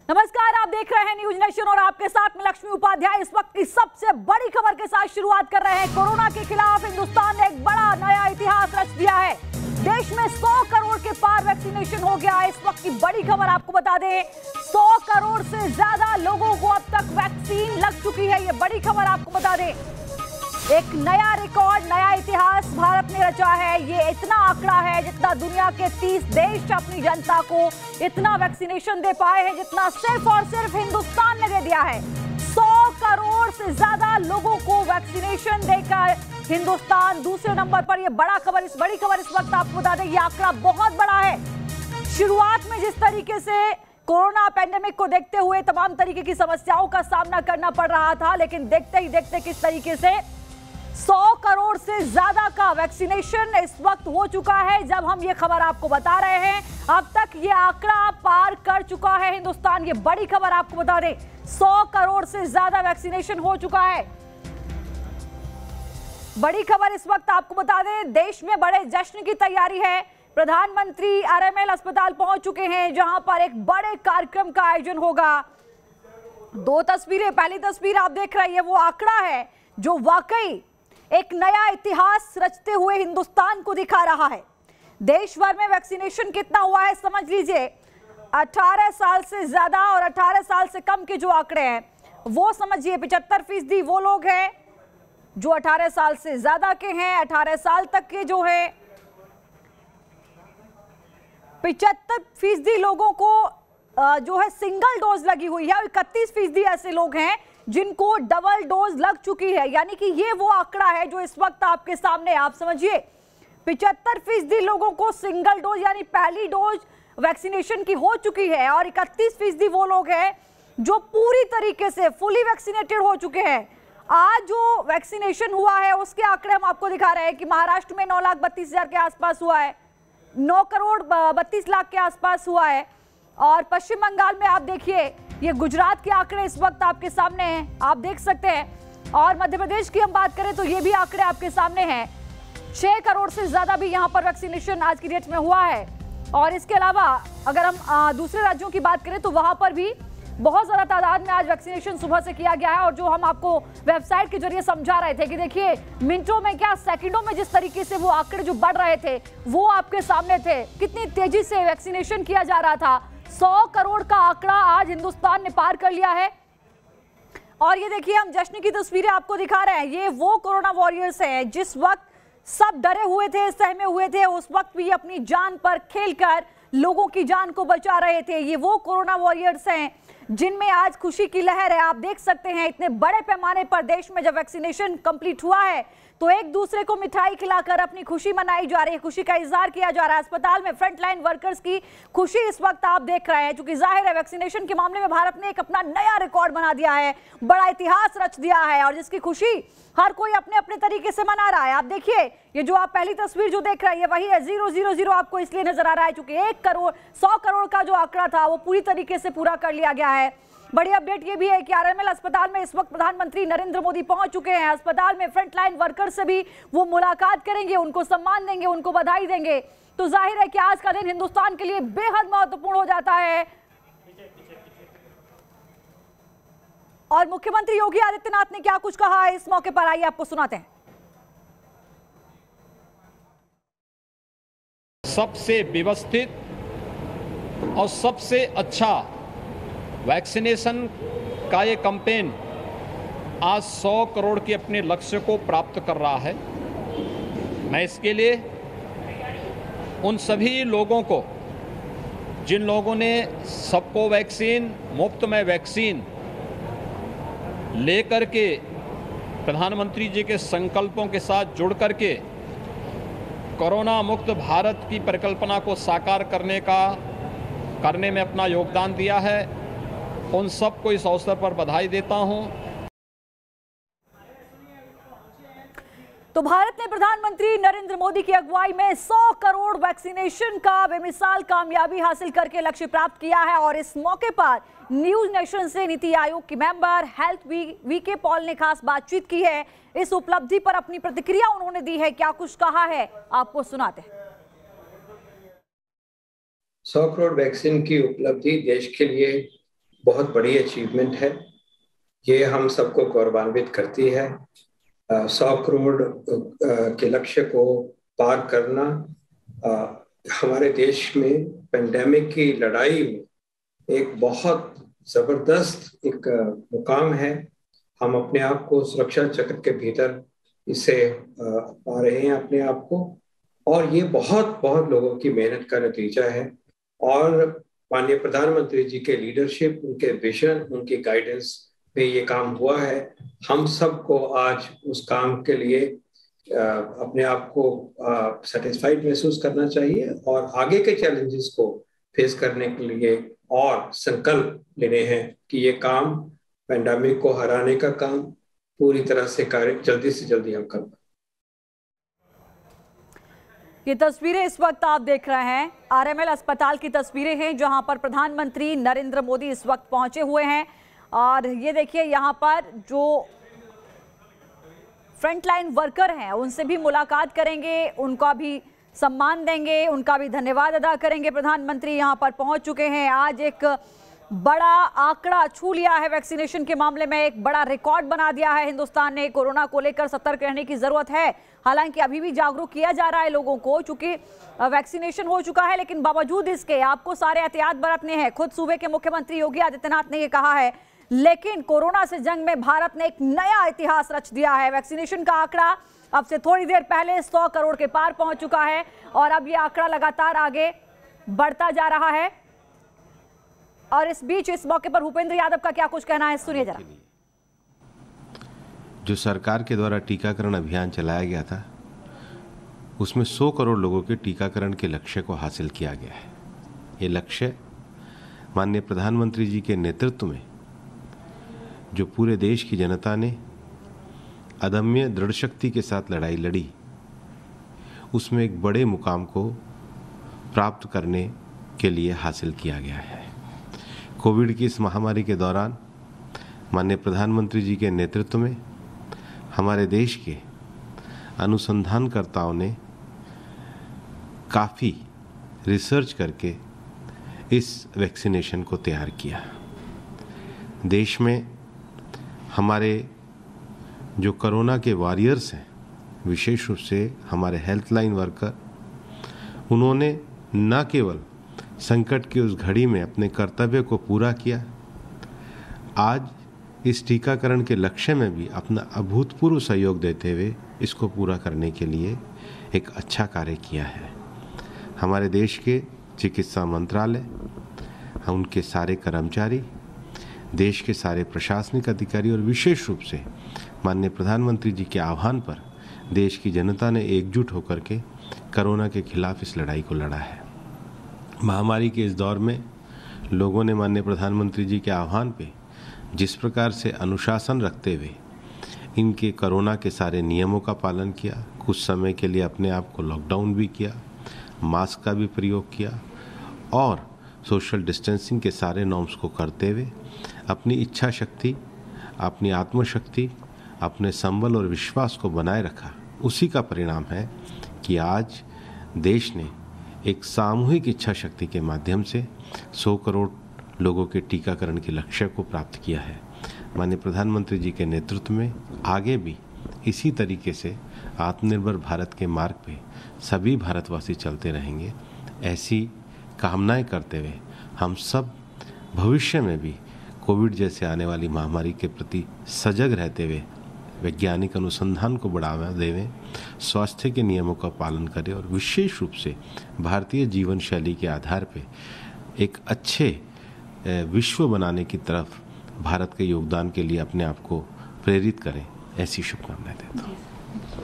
नमस्कार, आप देख रहे हैं न्यूज नेशन और आपके साथ में लक्ष्मी उपाध्याय। इस वक्त की सबसे बड़ी खबर के साथ शुरुआत कर रहे हैं। कोरोना के खिलाफ हिंदुस्तान ने एक बड़ा नया इतिहास रच दिया है। देश में 100 करोड़ के पार वैक्सीनेशन हो गया। इस वक्त की बड़ी खबर आपको बता दें, 100 करोड़ से ज्यादा लोगों को अब तक वैक्सीन लग चुकी है। ये बड़ी खबर आपको बता दें, एक नया रिकॉर्ड, नया इतिहास भारत ने रचा है। ये इतना आंकड़ा है जितना दुनिया के 30 देश अपनी जनता को इतना वैक्सीनेशन दे पाए हैं, जितना सिर्फ और सिर्फ हिंदुस्तान ने दे दिया है। 100 करोड़ से ज्यादा लोगों को वैक्सीनेशन देकर हिंदुस्तान दूसरे नंबर पर। ये बड़ी खबर इस वक्त आपको बता दें, ये आंकड़ा बहुत बड़ा है। शुरुआत में जिस तरीके से कोरोना पैंडेमिक को देखते हुए तमाम तरीके की समस्याओं का सामना करना पड़ रहा था, लेकिन देखते ही देखते किस तरीके से 100 करोड़ से ज्यादा का वैक्सीनेशन इस वक्त हो चुका है। जब हम ये खबर आपको बता रहे हैं, अब तक ये आंकड़ा पार कर चुका है हिंदुस्तान। ये बड़ी खबर आपको बता दें, 100 करोड़ से ज्यादा वैक्सीनेशन हो चुका है। बड़ी खबर इस वक्त आपको बता दें, देश में बड़े जश्न की तैयारी है। प्रधानमंत्री आरएमएल अस्पताल पहुंच चुके हैं, जहां पर एक बड़े कार्यक्रम का आयोजन होगा। दो तस्वीरें, पहली तस्वीर आप देख रहे हैं, वो आंकड़ा है जो वाकई एक नया इतिहास रचते हुए हिंदुस्तान को दिखा रहा है। देश भर में वैक्सीनेशन कितना हुआ है समझ लीजिए। 18 साल से ज्यादा और 18 साल से कम के जो आंकड़े हैं वो समझिए 75% वो लोग हैं जो 18 साल से ज्यादा के हैं। 18 साल तक के जो है 75% लोगों को जो है सिंगल डोज लगी हुई है और 31% ऐसे लोग हैं जिनको डबल डोज लग चुकी है। यानी कि ये वो आंकड़ा है जो इस वक्त आपके सामने, आप समझिए 75% लोगों को सिंगल डोज यानी पहली डोज वैक्सीनेशन की हो चुकी है और 31% वो लोग हैं जो पूरी तरीके से फुली वैक्सीनेटेड हो चुके हैं। आज जो वैक्सीनेशन हुआ है उसके आंकड़े हम आपको दिखा रहे हैं कि महाराष्ट्र में 9,32,000 के आसपास हुआ है, 9 करोड़ 32 लाख के आसपास हुआ है। और पश्चिम बंगाल में आप देखिए, ये गुजरात के आंकड़े इस वक्त आपके सामने हैं, आप देख सकते हैं। और मध्य प्रदेश की हम बात करें तो ये भी आंकड़े आपके सामने हैं। 6 करोड़ से ज्यादा भी यहाँ पर वैक्सीनेशन आज की डेट में हुआ है। और इसके अलावा अगर हम दूसरे राज्यों की बात करें तो वहां पर भी बहुत ज्यादा तादाद में आज वैक्सीनेशन सुबह से किया गया है। और जो हम आपको वेबसाइट के जरिए समझा रहे थे कि देखिए मिनटों में क्या सेकंडों में जिस तरीके से वो आंकड़े जो बढ़ रहे थे वो आपके सामने थे, कितनी तेजी से वैक्सीनेशन किया जा रहा था। 100 करोड़ का आंकड़ा आज हिंदुस्तान ने पार कर लिया है। और ये देखिए, हम जश्न की तस्वीरें आपको दिखा रहे हैं। ये वो कोरोना वॉरियर्स हैं जिस वक्त सब डरे हुए थे, सहमे हुए थे, उस वक्त भी अपनी जान पर खेलकर लोगों की जान को बचा रहे थे। ये वो कोरोना वॉरियर्स हैं जिनमें आज खुशी की लहर है। आप देख सकते हैं इतने बड़े पैमाने पर देश में जब वैक्सीनेशन कंप्लीट हुआ है तो एक दूसरे को मिठाई खिलाकर अपनी खुशी मनाई जा रही है, खुशी का इजहार किया जा रहा है। अस्पताल में फ्रंटलाइन वर्कर्स की खुशी इस वक्त आप देख रहे हैं, क्योंकि जाहिर है वैक्सीनेशन के मामले में भारत ने एक अपना नया रिकॉर्ड बना दिया है, बड़ा इतिहास रच दिया है और जिसकी खुशी हर कोई अपने अपने तरीके से मना रहा है। आप देखिए, ये जो आप पहली तस्वीर जो देख रहे हैं वही है। 000 आपको इसलिए नजर आ रहा है क्योंकि 100 करोड़ का जो आंकड़ा था वो पूरी तरीके से पूरा कर लिया गया है। बड़ी अपडेट ये भी है कि आरएमएल अस्पताल में इस वक्त प्रधानमंत्री नरेंद्र मोदी पहुंच चुके हैं। अस्पताल में फ्रंटलाइन वर्कर से भी वो मुलाकात करेंगे, उनको सम्मान देंगे, उनको बधाई देंगे। तो जाहिर है कि आज का दिन हिंदुस्तान के लिए बेहद महत्वपूर्ण हो जाता है। और मुख्यमंत्री योगी आदित्यनाथ ने क्या कुछ कहा है इस मौके पर, आइए आपको सुनाते हैं। सबसे व्यवस्थित और सबसे अच्छा वैक्सीनेशन का ये कैंपेन आज 100 करोड़ के अपने लक्ष्य को प्राप्त कर रहा है। मैं इसके लिए उन सभी लोगों को जिन लोगों ने सबको वैक्सीन, मुफ्त में वैक्सीन लेकर के प्रधानमंत्री जी के संकल्पों के साथ जुड़ करके कोरोना मुक्त भारत की परिकल्पना को साकार करने में अपना योगदान दिया है, उन सबको इस अवसर पर बधाई देता हूं। तो भारत ने प्रधानमंत्री नरेंद्र मोदी की अगुवाई में 100 करोड़ वैक्सीनेशन का बेमिसाल कामयाबी हासिल करके लक्ष्य प्राप्त किया है। और इस मौके पर न्यूज नेशन से नीति आयोग की मेंबर हेल्थ वीके पॉल ने खास बातचीत की है। इस उपलब्धि पर अपनी प्रतिक्रिया उन्होंने दी है, क्या कुछ कहा है आपको सुनाते हैं। 100 करोड़ वैक्सीन की उपलब्धि देश के लिए बहुत बड़ी अचीवमेंट है। ये हम सबको गौरवान्वित करती है। 100 करोड़ के लक्ष्य को पार करना हमारे देश में पेंडेमिक की लड़ाई में एक बहुत जबरदस्त एक मुकाम है। हम अपने आप को सुरक्षा चक्र के भीतर इसे पा रहे हैं अपने आप को, और ये बहुत बहुत लोगों की मेहनत का नतीजा है। और माननीय प्रधानमंत्री जी के लीडरशिप, उनके विजन, उनकी गाइडेंस पे ये काम हुआ है। हम सबको आज उस काम के लिए अपने आप को सेटिस्फाइड महसूस करना चाहिए और आगे के चैलेंजेस को फेस करने के लिए और संकल्प लेने हैं कि ये काम, पेंडेमिक को हराने का काम पूरी तरह से जल्दी से जल्दी हम कर। ये तस्वीरें इस वक्त आप देख रहे हैं आरएमएल अस्पताल की तस्वीरें हैं, जहां पर प्रधानमंत्री नरेंद्र मोदी इस वक्त पहुंचे हुए हैं। और ये देखिए, यहां पर जो फ्रंटलाइन वर्कर हैं उनसे भी मुलाकात करेंगे, उनका भी सम्मान देंगे, उनका भी धन्यवाद अदा करेंगे। प्रधानमंत्री यहां पर पहुंच चुके हैं। आज एक बड़ा आंकड़ा छू लिया है वैक्सीनेशन के मामले में, एक बड़ा रिकॉर्ड बना दिया है हिंदुस्तान ने। कोरोना को लेकर सतर्क रहने की जरूरत है। हालांकि अभी भी जागरूक किया जा रहा है लोगों को, चूंकि वैक्सीनेशन हो चुका है, लेकिन बावजूद इसके आपको सारे एहतियात बरतने हैं। खुद सूबे के मुख्यमंत्री योगी आदित्यनाथ ने यह कहा है। लेकिन कोरोना से जंग में भारत ने एक नया इतिहास रच दिया है। वैक्सीनेशन का आंकड़ा अब से थोड़ी देर पहले 100 करोड़ के पार पहुंच चुका है और अब यह आंकड़ा लगातार आगे बढ़ता जा रहा है। और इस बीच इस मौके पर भूपेंद्र यादव का क्या कुछ कहना है, सुनिए जरा। जो सरकार के द्वारा टीकाकरण अभियान चलाया गया था, उसमें 100 करोड़ लोगों के टीकाकरण के लक्ष्य को हासिल किया गया है। ये लक्ष्य माननीय प्रधानमंत्री जी के नेतृत्व में जो पूरे देश की जनता ने अदम्य दृढ़ शक्ति के साथ लड़ाई लड़ी, उसमें एक बड़े मुकाम को प्राप्त करने के लिए हासिल किया गया है। कोविड की इस महामारी के दौरान माननीय प्रधानमंत्री जी के नेतृत्व में हमारे देश के अनुसंधानकर्ताओं ने काफ़ी रिसर्च करके इस वैक्सीनेशन को तैयार किया। देश में हमारे जो कोरोना के वॉरियर्स हैं, विशेष रूप से हमारे हेल्थलाइन वर्कर, उन्होंने न केवल संकट की उस घड़ी में अपने कर्तव्य को पूरा किया, आज इस टीकाकरण के लक्ष्य में भी अपना अभूतपूर्व सहयोग देते हुए इसको पूरा करने के लिए एक अच्छा कार्य किया है। हमारे देश के चिकित्सा मंत्रालय, उनके सारे कर्मचारी, देश के सारे प्रशासनिक अधिकारी और विशेष रूप से माननीय प्रधानमंत्री जी के आह्वान पर देश की जनता ने एकजुट होकर के कोरोना के खिलाफ इस लड़ाई को लड़ा है। महामारी के इस दौर में लोगों ने माननीय प्रधानमंत्री जी के आह्वान पे जिस प्रकार से अनुशासन रखते हुए इनके कोरोना के सारे नियमों का पालन किया, कुछ समय के लिए अपने आप को लॉकडाउन भी किया, मास्क का भी प्रयोग किया और सोशल डिस्टेंसिंग के सारे नॉर्म्स को करते हुए अपनी इच्छा शक्ति, अपनी आत्मशक्ति, अपने संबल और विश्वास को बनाए रखा। उसी का परिणाम है कि आज देश ने एक सामूहिक इच्छा शक्ति के माध्यम से 100 करोड़ लोगों के टीकाकरण के लक्ष्य को प्राप्त किया है। माननीय प्रधानमंत्री जी के नेतृत्व में आगे भी इसी तरीके से आत्मनिर्भर भारत के मार्ग पे सभी भारतवासी चलते रहेंगे। ऐसी कामनाएं करते हुए हम सब भविष्य में भी कोविड जैसे आने वाली महामारी के प्रति सजग रहते हुए वैज्ञानिक अनुसंधान को बढ़ावा देवें, स्वास्थ्य के नियमों का पालन करें और विशेष रूप से भारतीय जीवन शैली के आधार पर एक अच्छे विश्व बनाने की तरफ भारत के योगदान के लिए अपने आप को प्रेरित करें। ऐसी शुभकामनाएं देता हूँ।